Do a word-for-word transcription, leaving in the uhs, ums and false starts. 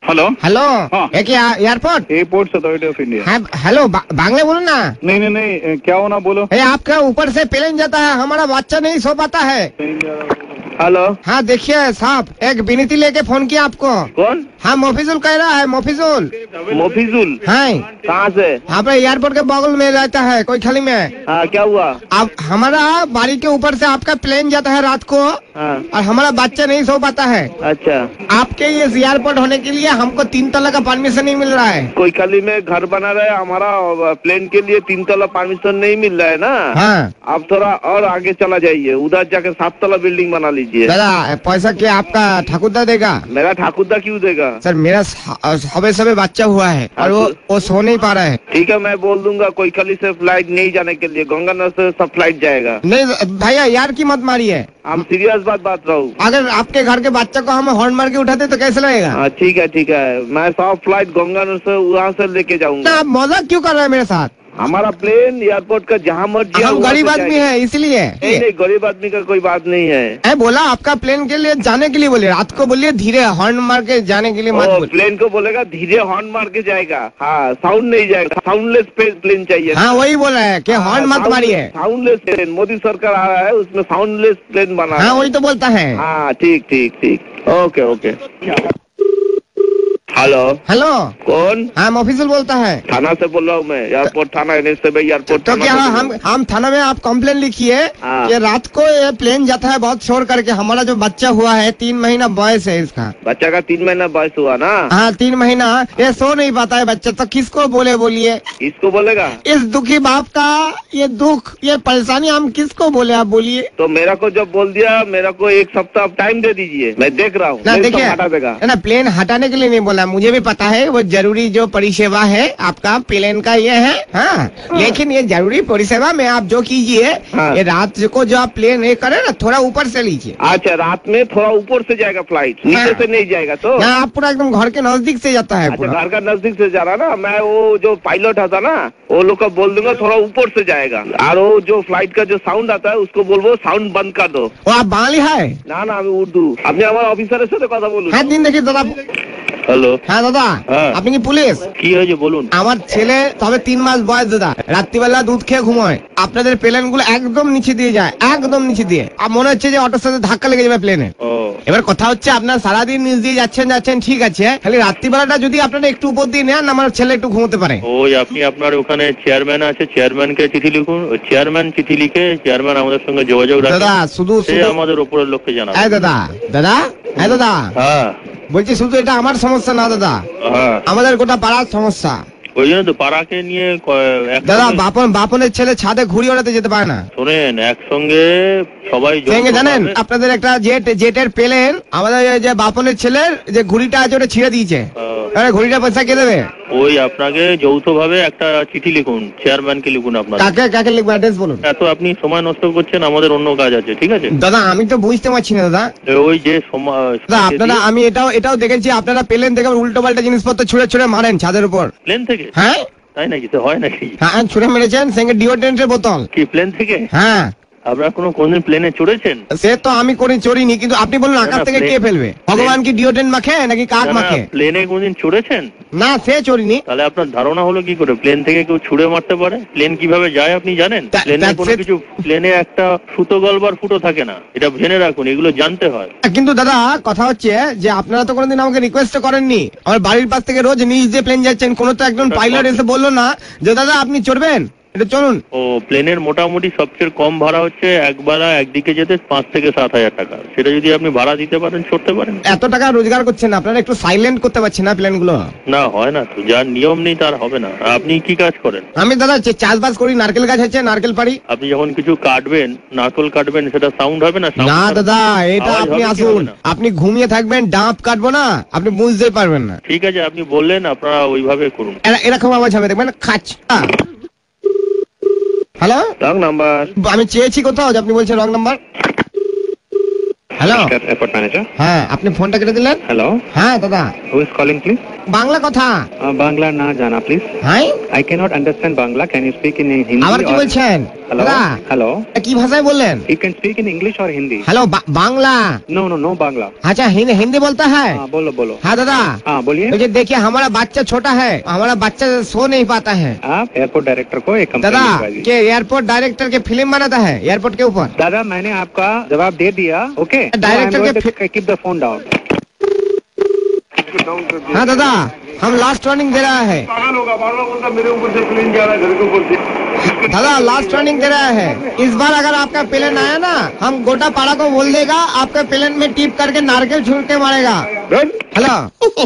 Hello hello हाँ। है क्या airport airport authority of India. हाँ हेलो बांग्ला बोलो ना। नहीं नहीं नहीं क्या होना बोलो। ए, आपका ऊपर से प्लेन जाता है, हमारा बच्चा नहीं सो पाता है। हेलो हाँ देखिए साहब, एक विनती लेके फोन किया आपको। कौन? हाँ मोफिजुल कह रहा है, मोफिजुल। मोफिजुल हाँ कहाँ से? आप एयरपोर्ट के बगल में रहता है कोई खाली में। हाँ क्या हुआ? अब हमारा बाड़ी के ऊपर से आपका प्लेन जाता है रात को। हाँ। और हमारा बच्चा नहीं सो पाता है। अच्छा आपके ये एयरपोर्ट होने के लिए हमको तीन तला का परमिशन नहीं मिल रहा है। कोई खाली में घर बना रहा है, हमारा प्लेन के लिए तीन तला परमिशन नहीं मिल रहा है ना। हाँ आप थोड़ा और आगे चला जाइए, उधर जाके सात तला बिल्डिंग बना लीजिए। दादा पैसा क्या आपका ठाकुरदा देगा? मेरा ठाकुरदा क्यों देगा? सर मेरा सबे सबे बच्चा हुआ है और वो वो सो नहीं पा रहा है। ठीक है मैं बोल दूंगा कोई खाली से फ्लाइट नहीं जाने के लिए, गंगानगर से सब फ्लाइट जाएगा। नहीं भैया यार की मत मारिए, हम सीरियस बात बात रहा हूँ। अगर आपके घर के बच्चे को हम हॉर्न मार के उठाते तो कैसे लगेगा? हाँ ठीक है ठीक है, मैं सब फ्लाइट गंगानगर से वहाँ से लेके जाऊंगा। आप मजाक क्यों कर रहे हैं मेरे साथ? हमारा प्लेन एयरपोर्ट का जहाँ मर्जी हम गरीब आदमी है इसलिए। नहीं नहीं गरीब आदमी का कोई बात नहीं है। ए बोला आपका प्लेन के लिए जाने के लिए बोले, रात को बोलिए धीरे हॉर्न मार के जाने के लिए मत बोलिए। प्लेन को बोलेगा धीरे हॉर्न मार के जाएगा। हाँ साउंड नहीं जाएगा, साउंडलेस प्लेन चाहिए। हाँ वही बोला है कि हॉर्न मत मारिए। साउंडलेस प्लेन मोदी सरकार आ रहा है, उसमें साउंडलेस प्लेन बना। हाँ वही तो बोलता है। हाँ ठीक ठीक ठीक ओके ओके। हेलो हेलो कौन? हाँ ऑफिसर बोलता है। थाना से बोल रहा हूँ मैं, एयरपोर्ट थाना एयरपोर्ट। तो क्या हम हम थाना में आप कंप्लेन लिखिए कि रात को ये प्लेन जाता है बहुत शोर करके, हमारा जो बच्चा हुआ है तीन महीना बॉयस है इसका। बच्चा का तीन महीना बॉयस हुआ ना? हाँ तीन महीना, ये सो नहीं पाता है बच्चा, तो किसको बोले बोलिए? किसको बोलेगा? इस दुखी बाप का ये दुख ये परेशानी हम किसको बोले आप बोलिए? तो मेरा को जब बोल दिया, मेरा को एक सप्ताह टाइम दे दीजिए, मैं देख रहा हूँ। ना देखिए हटा देगा ना, प्लेन हटाने के लिए नहीं बोला, मुझे भी पता है वो जरूरी जो परिसेवा है आपका प्लेन का ये है। हाँ लेकिन ये जरूरी परिसेवा में आप जो कीजिए, हाँ। ये रात को जो आप प्लेन ये करे ना थोड़ा ऊपर से लीजिए। अच्छा रात में थोड़ा ऊपर से जाएगा फ्लाइट, नीचे हाँ। से नहीं जाएगा। तो ना आप पूरा एकदम घर के नजदीक से जाता है। अच्छा घर का नजदीक से जा रहा ना, मैं वो जो पायलट आता ना वो लोग को बोल दूंगा थोड़ा ऊपर से जाएगा। और वो जो फ्लाइट का जो साउंड आता है उसको बोलबो साउंड बंद कर दो। वो आप बांग्ली है ना ना আমি উর্দু। আপনি আমার অফিসারের সাথে কথা বলুন। হ্যাঁ দিন দেখি দাদা। হ্যালো হ্যাঁ দাদা আপনি কি পুলিশ? কি হয়েছে বলুন। আমার ছেলে তবে তিন মাস বয়স দাদা, রাত্রিবেলা দুধ খেয়ে ঘুমোয়, আপনাদের প্লেন গুলো একদম নিচে দিয়ে যায়, একদম নিচে দিয়ে, আর মনে হচ্ছে যে অটোর সাথে ধাক্কা লেগে যাবে প্লেনে। এবার কথা হচ্ছে আপনার সারাদিন নিচ দিয়ে যাচ্ছেন যাচ্ছেন ঠিক আছে, খালি রাত্রিবেলাটা যদি আপনারা একটু উপর দিয়ে নেন আমার ছেলে একটু ঘুমোতে পারে। ওই আপনি আপনার ওখানে চেয়ারম্যান আছে, চেয়ারম্যানকে চিঠি লিখুন, ওই চেয়ারম্যান চিঠি লিখে চেয়ারম্যান আমাদের সঙ্গে যোগাযোগ রাখুন। দাদা শুধু সে আমাদের উপরের লোককে জানাবে। হ্যাঁ দাদা দাদা হ্যাঁ দাদা হ্যাঁ বলছি শুধু এটা আমার সমস্যা না দাদা, হ্যাঁ আমাদের গোটা পাড়ার সমস্যা। ওই জন্য তো পাড়াকে নিয়ে দাদা বাপন বাপনের ছেলে ছাদে ঘুড়ি ওড়াতে যেতে পারে না। শোনেন একসঙ্গে সবাই জানেন আপনাদের একটা জেট জেটের প্লেন, আমাদের যে বাপনের ছেলের যে ঘুড়িটা আছে ওটা ছিঁড়ে দিয়েছে, ঘুড়িটা পয়সা কে দেবে? ওই আপনাকে যৌথ ভাবে একটা চিঠি লিখুন, চেয়ারম্যানকে লিখুন। আপনার কাকে কাকে লিখবো অ্যাড্রেস বলুন। এত আপনি সময় নষ্ট করছেন, আমাদের অন্য কাজ আছে। ঠিক আছে দাদা আমি তো বুঝতে পারছি না দাদা। ওই যে সময় আপনারা আমি এটাও এটাও দেখেছি আপনারা প্লেন থেকে উল্টো পাল্টা জিনিসপত্র ছুঁড়ে ছুঁড়ে মারেন ছাদের উপর। প্লেন থেকে? হ্যাঁ তাই নাকি? তো হয় নাকি? হ্যাঁ ছুঁড়ে মেরেছেন, সঙ্গে ডিওড্রেন্টের বোতল। কি প্লেন থেকে? হ্যাঁ আপনারা কোনো কোনদিন প্লেনে চড়েছেন? সে তো আমি করে চড়িনি, কিন্তু আপনি বলুন আকাশ থেকে কে ফেলবে? ভগবান কি ডিওড্রেন্ট মাখে নাকি কাক মাখে? প্লেনে কোনদিন চড়েছেন? না সে চড়িনি। তাহলে আপনার ধারণা হলো কি করে প্লেন থেকে কেউ ছুড়ে মারতে পারে? প্লেন কিভাবে যায় আপনি জানেন? প্লেনে কোনো কিছু, প্লেনে একটা সুতো গলবার ফুটো থাকে না, এটা জেনে রাখুন, এগুলো জানতে হয়। কিন্তু দাদা কথা হচ্ছে যে আপনারা তো কোনোদিন আমাকে রিকোয়েস্ট করেননি, আমার বাড়ির পাশ থেকে রোজ নিজ দিয়ে প্লেন যাচ্ছেন, কোনো তো একজন পাইলট এসে বললো না যে দাদা আপনি চড়বেন, এটা চলুন। ও প্লেনের মোটামুটি সবচেয়ে কম ভাড়া হচ্ছে একবেলা একদিকে যেতে পাঁচ থেকে সাত হাজার টাকা, সেটা যদি আপনি ভাড়া দিতে পারেন চড়তে পারেন। এত টাকা রোজগার করছেন আপনারা, একটু সাইলেন্ট করতে পারছেন না প্লেন গুলো? না হয় না তো, যার নিয়ম নেই তার হবে না। আপনি কি কাজ করেন? আমি দাদা চাষবাস করি, নারকেল গাছ আছে, নারকেল পাড়ি। আপনি যখন কিছু কাটবেন, নারকেল কাটবেন, সেটা সাউন্ড হবে না? না দাদা এটা আপনি আসুন, আপনি ঘুমিয়ে থাকবেন, ডাব কাটবো না, আপনি বুঝতেই পারবেন না। ঠিক আছে আপনি বললেন, আপনারা ওইভাবে করুন। এরকম আওয়াজ হবে দেখবেন খাচ। Hello wrong number. আমি চেয়েছি কোথাও, আপনি বলছেন wrong number. Hello airport manager. হ্যাঁ আপনি ফোনটা কেটে দিলেন। হ্যালো, হ্যাঁ দাদা, who is calling please? Bangla কথা। বাংলা না জানা প্লিজ। হ্যাঁ I cannot understand Bangla. Can you speak in Hindi? আবার কি or- বলছেন? Hello? দাদা Hello? কি ভাষায় বললেন? You can speak in English or Hindi? Hello Bangla. No, no, no Bangla. अच्छा हिंदी हिंदी बोलता है। हाँ, बोलो बोलो। हाँ दादा, हाँ बोलिए। तो ये देखिए हमारा बच्चा छोटा है, हमारा बच्चा सो नहीं पाता है। आप एयरपोर्ट डायरेक्टर को एक कंप्लेंट दादा लिखवा दीजिए। के एयरपोर्ट डायरेक्टर के फिल्म बनाता है एयरपोर्ट के ऊपर। दादा मैंने आपका जवाब दे दिया। ओके, डायरेक्टर के कीप द फोन डाउन। हाँ दादा, हम लास्ट वार्निंग दे रहा है। पागल होगा, बार बार बोलता मेरे ऊपर से प्लेन जा रहा है घर के ऊपर से। दादा लास्ट वार्निंग दे रहा है, इस बार अगर आपका प्लेन आया ना, हम गोटा पाड़ा को बोल देगा आपके प्लेन में टिप करके नारकेल छूट के मारेगा। हेलो